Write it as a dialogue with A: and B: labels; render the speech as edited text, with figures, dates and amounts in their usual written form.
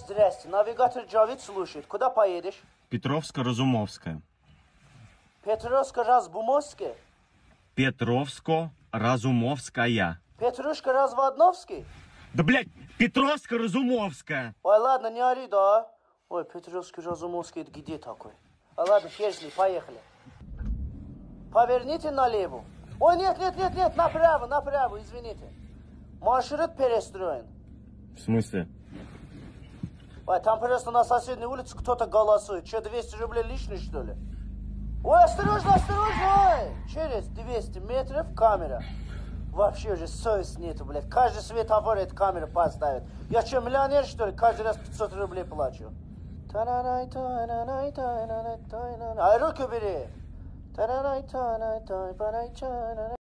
A: Здрасте, навигатор Джавид слушает. Куда поедешь?
B: Петровско-Разумовская.
A: Петровско-Разбумовская?
B: Петровско-Разумовская.
A: Петрушка-Разводновский?
B: Да, блядь, Петровско-Разумовская.
A: Ой, ладно, не ори, да? Ой, Петровский-Разумовский, это где такой? Ладно, хер поехали. Поверните налево. Ой, нет, направо, извините. Маршрут перестроен.
B: В смысле?
A: Ой, там просто на соседней улице кто-то голосует. Что, 200 рублей лишний, что ли? Ой, осторожно! Ой! Через 200 метров камера. Вообще уже совести нету, блядь. Каждый светофор эту камеру поставит. Я что, миллионер, что ли? Каждый раз 500 рублей плачу. Ай, руки бери.